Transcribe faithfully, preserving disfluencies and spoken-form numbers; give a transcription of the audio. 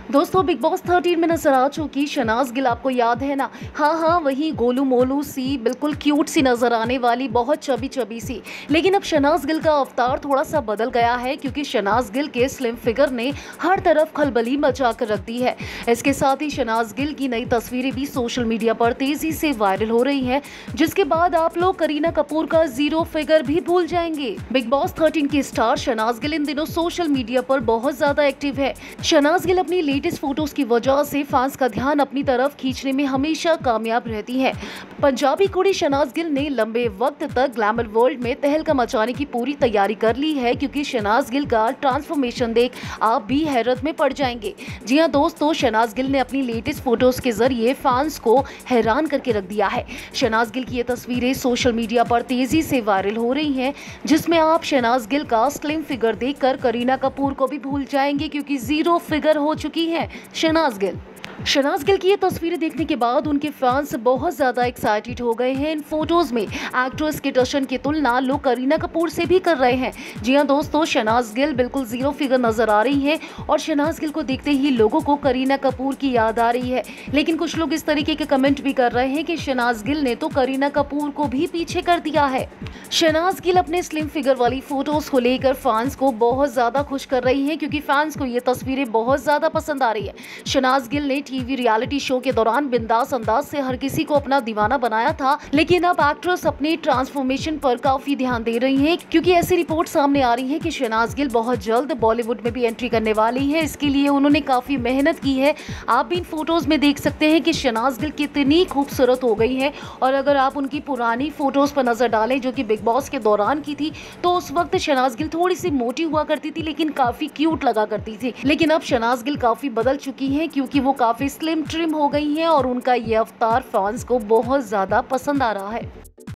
दोस्तों big Boss thirteen में नजर आ चुकी शहनाज गिल आपको याद है ना। हाँ हाँ वही गोलू मोलू सी बिल्कुल क्यूट सी नजर आने वाली, बहुत चबी चबी सी। लेकिन अब शहनाज गिल का अवतार थोड़ा सा बदल गया है क्योंकि शहनाज गिल के स्लिम फिगर ने हर तरफ खलबली मचा कर रख दी है। इसके साथ ही शहनाज गिल की नई तस्वीरें भी सोशल मीडिया पर तेजी से वायरल हो रही है, जिसके बाद आप लोग करीना कपूर का जीरो फिगर भी भूल जाएंगे। बिग बॉस थर्टीन की स्टार शहनाज गिल इन दिनों सोशल मीडिया पर बहुत ज्यादा एक्टिव है। शहनाज गिल अपनी लेटेस्ट फोटोज की वजह से फैंस का ध्यान अपनी तरफ खींचने में हमेशा कामयाब रहती है। पंजाबी कुड़ी शहनाज गिल ने लंबे वक्त तक ग्लैमर वर्ल्ड में तहलका मचाने की पूरी तैयारी कर ली है, क्योंकि शहनाज गिल का ट्रांसफॉर्मेशन देख आप भी हैरत में पड़ जाएंगे। जी हां दोस्तों, शहनाज गिल ने अपनी लेटेस्ट फोटोज के जरिए फैंस को हैरान करके रख दिया है। शहनाज गिल की ये तस्वीरें सोशल मीडिया पर तेजी से वायरल हो रही हैं, जिसमें आप शहनाज गिल का स्लिम फिगर देखकर करीना कपूर को भी भूल जाएंगे, क्योंकि जीरो फिगर हो चुकी है शहनाज गिल। शहनाज गिल की ये तस्वीरें देखने के बाद उनके फैंस बहुत ज्यादा एक्साइटेड हो गए हैं। इन फोटोज में एक्ट्रेस के टशन की तुलना लोग करीना कपूर से भी कर रहे हैं। जी हां दोस्तों, शहनाज गिल बिल्कुल जीरो फिगर नजर आ रही है और शहनाज गिल को देखते ही लोगों को करीना कपूर की याद आ रही है। लेकिन कुछ लोग इस तरीके के कमेंट भी कर रहे हैं कि शहनाज गिल ने तो करीना कपूर को भी पीछे कर दिया है। शहनाज गिल अपने स्लिम फिगर वाली फोटोज को लेकर फैंस को बहुत ज्यादा खुश कर रही है, क्योंकि फैंस को ये तस्वीरें बहुत ज्यादा पसंद आ रही है। शहनाज गिल ने टीवी रियलिटी शो के दौरान बिंदास अंदाज से हर किसी को अपना दीवाना बनाया था, लेकिन अब एक्ट्रेस अपने ट्रांसफॉर्मेशन पर काफी ध्यान दे रही हैं, क्योंकि ऐसी रिपोर्ट सामने आ रही है कि शहनाज गिल बहुत जल्द बॉलीवुड में भी एंट्री करने वाली है। इसके लिए उन्होंने काफी मेहनत की है। आप भी इन फोटोज में देख सकते हैं कि शहनाज गिल कितनी खूबसूरत हो गई है। और अगर आप उनकी पुरानी फोटोज पर नजर डालें जो कि बिग बॉस के दौरान की थी, तो उस वक्त शहनाज गिल थोड़ी सी मोटी हुआ करती थी, लेकिन काफी क्यूट लगा करती थी। लेकिन अब शहनाज गिल काफी बदल चुकी हैं, क्योंकि वो काफी स्लिम ट्रिम हो गई हैं और उनका ये अवतार फैंस को बहुत ज्यादा पसंद आ रहा है।